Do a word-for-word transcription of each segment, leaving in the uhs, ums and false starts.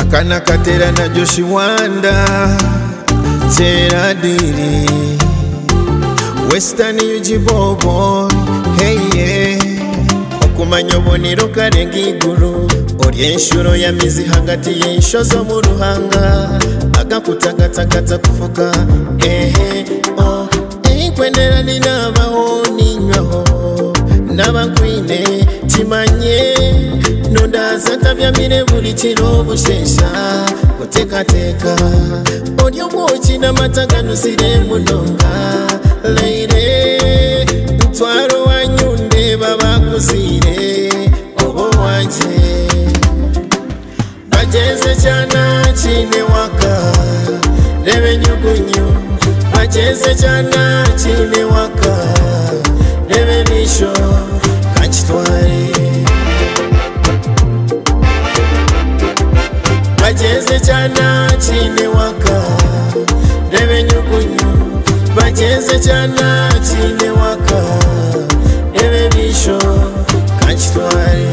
Akana katera na Joshi Wanda GERALD Western Ujibobo hey yeah Okumanya obonero karenga iguru Ori enshuro ya mizi hagati y'ensho zo mu ruhanga Agakutagatakata kufuka ehe oh Enkwendera ninabaho ninywaho N'abakwine kimanye Nondaza tabyamire buli kiro bushesha Kutekateka Ori omwoki n'amataganuzire munonga Leire Ntwaro wanyunde babakuzire Obo wanje Bajeze cyana kine waka Rebe nyugunyu Bajeze cyana kine waka Rebe nisho Kanchitwari Bajeze cyana kine waka Rebe nyugunyu Bajeze cyana kine waka Rebe nisho Kanchitwari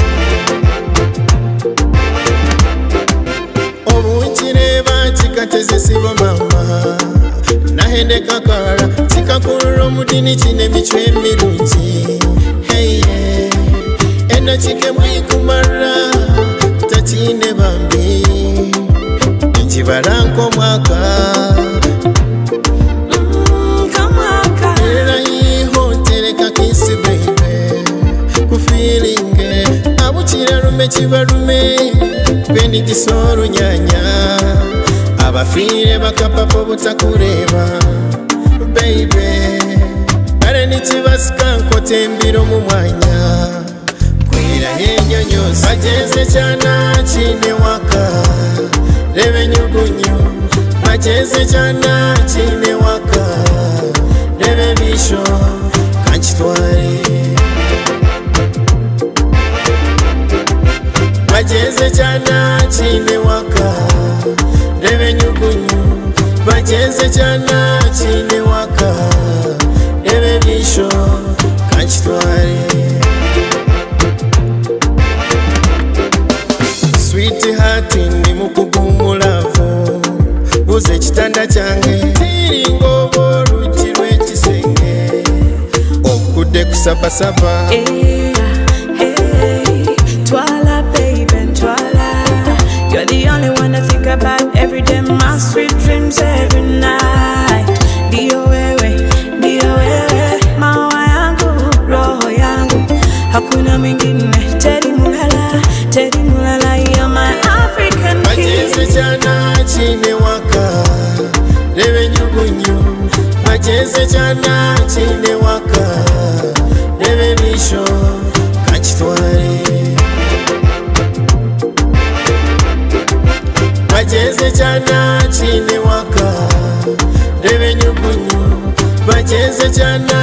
Chikateze sibo mama Nahende kakara Chikakuro mudini chine michwe mirunji Hey yeah Ena chike mwikumara Tachine bambi Njibaranko mwaka Mmm kamaka Era iho tereka kisi baby Kufilinge Abuchira rume chibarume Kweni kisoro nyanya Abafire bakapapo butakureba Baby Kare nichibasika nkote mbiro mu mwanya Kwira henyo nyose Bajeze cyana kine waka Rebe nyugunyu Bajeze cyana kine waka Rebe bisho Kanchitwari Bajeze cyana kine waka Rebe nyugunyu Bajeze cyana kine waka Rebe bisho Kanchitwari Sweetheart ni mukugumulavu Buze kitanda cyange Tiringo borukirwe kisenge Okude kusabasaba Hey, hey, twala baby, twala You're the only one I think about every day, my sweet dreams every night. Dio wewe, dio wewe, mawa yangu, roho yangu. Hakuna mwingine, Teddy Mulala, Teddy Mulala, you're my African king. Bajeze cyana kine waka, Rebe nyugunyu. Bajeze cyana kine waka, Rebe bisho, Kanchitwari. Bajeze cyana kine waka Rebe nyugunyu Bajeze cyana